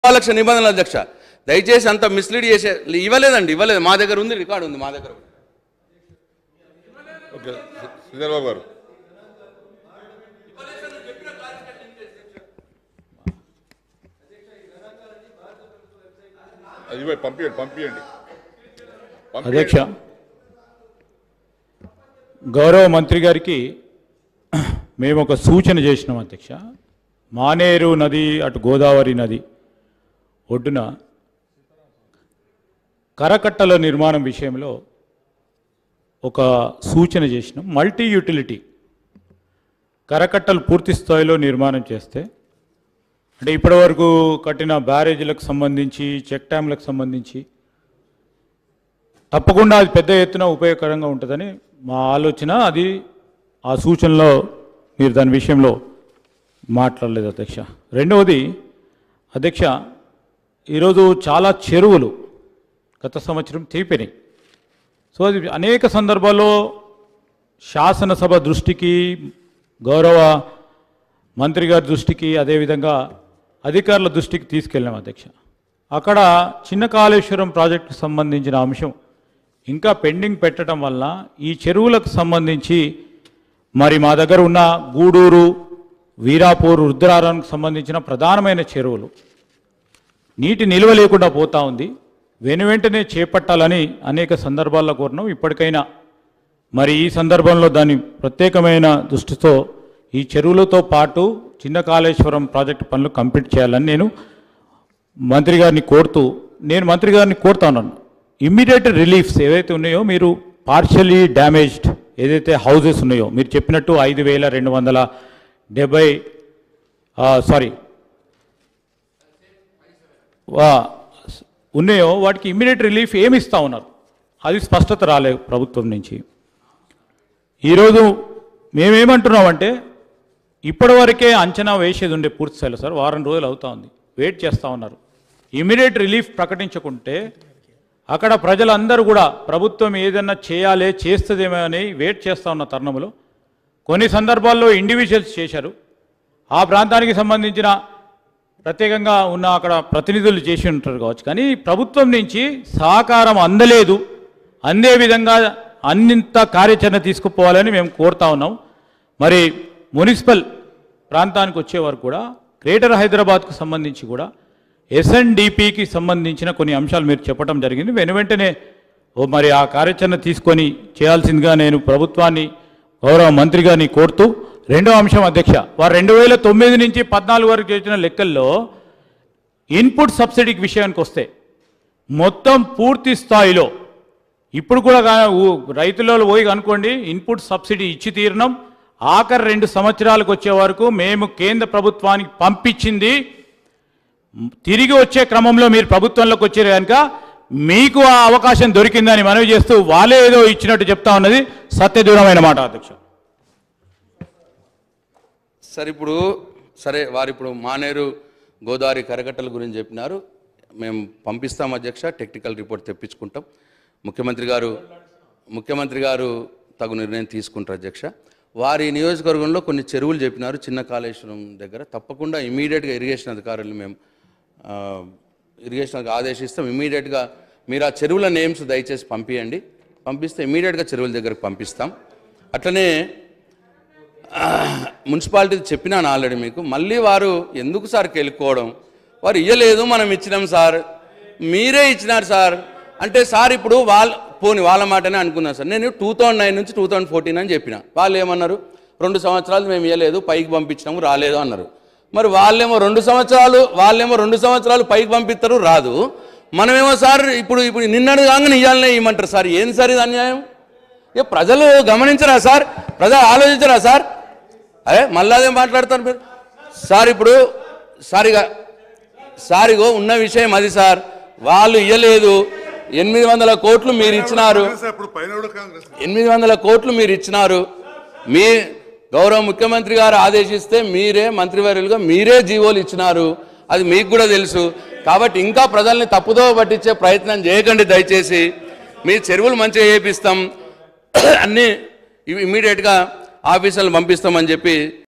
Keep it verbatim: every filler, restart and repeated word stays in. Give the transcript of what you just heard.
లక్ష నిబంధనలు అధ్యక్ష. దయచేసి అంత మిస్లీడ్ చేసే ఇవ్వలేదండి, ఇవ్వలేదు. మా దగ్గర ఉంది, రికార్డు ఉంది మా దగ్గర. ఓకే శ్రీధర్బాబు గారు, అది పంపించండి పంపించండి అధ్యక్ష, గౌరవ మంత్రి గారికి మేము ఒక సూచన చేసినాం అధ్యక్ష. మానేరు నది అటు గోదావరి నది ఒడ్డున కరకట్టల నిర్మాణం విషయంలో ఒక సూచన చేసినాం. మల్టీ యూటిలిటీ కరకట్టలు పూర్తి స్థాయిలో నిర్మాణం చేస్తే, అంటే ఇప్పటివరకు కట్టిన బ్యారేజీలకు సంబంధించి చెక్ డ్యామ్లకు సంబంధించి తప్పకుండా అది పెద్ద ఎత్తున ఉపయోగకరంగా ఉంటుందని మా ఆలోచన. అది ఆ సూచనలో మీరు దాని విషయంలో మాట్లాడలేదు అధ్యక్ష. రెండవది అధ్యక్ష, ఈరోజు చాలా చెరువులు గత సంవత్సరం తీపినాయి. సో అది అనేక సందర్భాల్లో శాసనసభ దృష్టికి, గౌరవ మంత్రి గారి దృష్టికి, అదేవిధంగా అధికారుల దృష్టికి తీసుకెళ్ళాం అధ్యక్ష. అక్కడ చిన్న కాళేశ్వరం ప్రాజెక్టుకు సంబంధించిన అంశం ఇంకా పెండింగ్ పెట్టడం వల్ల ఈ చెరువులకు సంబంధించి మరి మా దగ్గర ఉన్న గూడూరు, వీరాపూర్, రుద్రారానికి సంబంధించిన ప్రధానమైన చెరువులు నీటి నిల్వ లేకుండా పోతూ ఉంది. వెను వెంటనే చేపట్టాలని అనేక సందర్భాల్లో కోరినాం. ఇప్పటికైనా మరి ఈ సందర్భంలో దాని ప్రత్యేకమైన దృష్టితో ఈ చెరువులతో పాటు చిన్న కాళేశ్వరం ప్రాజెక్టు పనులు కంప్లీట్ చేయాలని నేను మంత్రి గారిని కోరుతూ నేను మంత్రి గారిని కోరుతా ఉన్నాను. ఇమ్మీడియట్ రిలీఫ్స్ ఏవైతే ఉన్నాయో, మీరు పార్షియలీ డ్యామేజ్డ్ ఏదైతే హౌజెస్ ఉన్నాయో మీరు చెప్పినట్టు ఐదు వేల రెండు వందల డెబ్బై సారీ ఉన్నాయో వాటికి ఇమ్మీడియట్ రిలీఫ్ ఏమి ఇస్తూ ఉన్నారు, అది స్పష్టత రాలేదు ప్రభుత్వం నుంచి. ఈరోజు మేమేమంటున్నామంటే, ఇప్పటివరకే అంచనా వేసేది ఉండే పూర్తి స్థాయిలో సార్ వారం రోజులు అవుతా ఉంది, వెయిట్ చేస్తూ ఉన్నారు. ఇమ్మీడియట్ రిలీఫ్ ప్రకటించకుంటే అక్కడ ప్రజలందరూ కూడా ప్రభుత్వం ఏదన్నా చేయాలి చేస్తుందేమో అని వెయిట్ చేస్తూ ఉన్న తరుణంలో కొన్ని సందర్భాల్లో ఇండివిజువల్స్ చేశారు. ఆ ప్రాంతానికి సంబంధించిన ప్రత్యేకంగా ఉన్న అక్కడ ప్రతినిధులు చేసి ఉంటారు కావచ్చు, కానీ ప్రభుత్వం నుంచి సహకారం అందలేదు. అందే విధంగా అన్నింత కార్యాచరణ తీసుకుపోవాలని మేము కోరుతా ఉన్నాం. మరి మున్సిపల్ ప్రాంతానికి వచ్చే వరకు కూడా గ్రేటర్ హైదరాబాద్కు సంబంధించి కూడా ఎస్ఎన్డిపికి సంబంధించిన కొన్ని అంశాలు మీరు చెప్పడం జరిగింది. వెను వెంటనే ఓ మరి ఆ కార్యాచరణ తీసుకొని చేయాల్సిందిగా నేను ప్రభుత్వాన్ని, గౌరవ మంత్రి గారిని కోరుతూ, రెండో అంశం అధ్యక్ష, వారు రెండు వేల తొమ్మిది నుంచి పద్నాలుగు వరకు చేసిన లెక్కల్లో ఇన్పుట్ సబ్సిడీకి విషయానికి వస్తే మొత్తం పూర్తి స్థాయిలో ఇప్పుడు కూడా రైతులలో పోయి అనుకోండి ఇన్పుట్ సబ్సిడీ ఇచ్చి తీరినాం. ఆఖరి రెండు సంవత్సరాలకు వచ్చే వరకు మేము కేంద్ర ప్రభుత్వానికి పంపించింది తిరిగి వచ్చే క్రమంలో మీరు ప్రభుత్వంలోకి వచ్చారు కనుక మీకు ఆ అవకాశం దొరికిందని మనవి చేస్తూ వాళ్ళే ఏదో ఇచ్చినట్టు చెప్తా ఉన్నది సత్యదూరమైన మాట అధ్యక్ష. సరే ఇప్పుడు సరే వారు ఇప్పుడు మానేరు గోదావరి కరకట్టల గురించి చెప్పినారు. మేము పంపిస్తాం అధ్యక్ష, టెక్నికల్ రిపోర్ట్ తెప్పించుకుంటాం. ముఖ్యమంత్రి గారు ముఖ్యమంత్రి గారు తగు నిర్ణయం తీసుకుంటారు అధ్యక్ష. వారి నియోజకవర్గంలో కొన్ని చెరువులు చెప్పినారు చిన్న కాళేశ్వరం దగ్గర. తప్పకుండా ఇమీడియట్గా ఇరిగేషన్ అధికారులు మేము ఇరిగేషన్ ఆదేశిస్తాం. ఇమీడియట్గా మీరు ఆ చెరువుల నేమ్స్ దయచేసి పంపించండి. పంపిస్తే ఇమీడియట్గా చెరువుల దగ్గరకు పంపిస్తాం. అట్లనే మున్సిపాలిటీ చెప్పినాను ఆల్రెడీ మీకు. మళ్ళీ వారు ఎందుకు సార్ కెలుక్కోవడం, వారు ఇయ్యలేదు మనం ఇచ్చినాం సార్, మీరే ఇచ్చినారు సార్ అంటే, సార్ ఇప్పుడు వాళ్ళ పోని వాళ్ళ మాటనే అనుకున్నాను సార్. నేను టూ థౌజండ్ నైన్ నుంచి టూ థౌజండ్ ఫోర్టీన్ అని చెప్పిన. వాళ్ళు ఏమన్నారు, రెండు సంవత్సరాలు మేము ఇవ్వలేదు, పైకి పంపించినాము రాలేదు అన్నారు. మరి వాళ్ళేమో రెండు సంవత్సరాలు వాళ్ళేమో రెండు సంవత్సరాలు పైకి పంపిస్తారు రాదు, మనమేమో సార్ ఇప్పుడు ఇప్పుడు నిన్నడు కాగానే ఇవ్వాలనే ఇవ్వమంటారు సార్. ఏం సార్ ఇది అన్యాయం? ఏ ప్రజలు గమనించరా సార్, ప్రజలు ఆలోచించరా సార్? అదే మళ్ళీ అదే మాట్లాడతారు మీరు సార్. ఇప్పుడు సారిగా సారిగో ఉన్న విషయం అది సార్, వాళ్ళు ఇవ్వలేదు. ఎనిమిది వందల కోట్లు మీరు ఇచ్చినారు, ఎనిమిది వందల కోట్లు మీరు ఇచ్చినారు. మీ గౌరవ ముఖ్యమంత్రి గారు ఆదేశిస్తే మీరే మంత్రివర్యులుగా మీరే జీవోలు ఇచ్చినారు, అది మీకు కూడా తెలుసు. కాబట్టి ఇంకా ప్రజల్ని తప్పుదో పట్టించే ప్రయత్నం చేయకండి దయచేసి. మీ చెరువులు మంచిగా చేపిస్తాం, అన్నీ ఇమీడియట్గా ఆఫీసర్లు పంపిస్తామని చెప్పి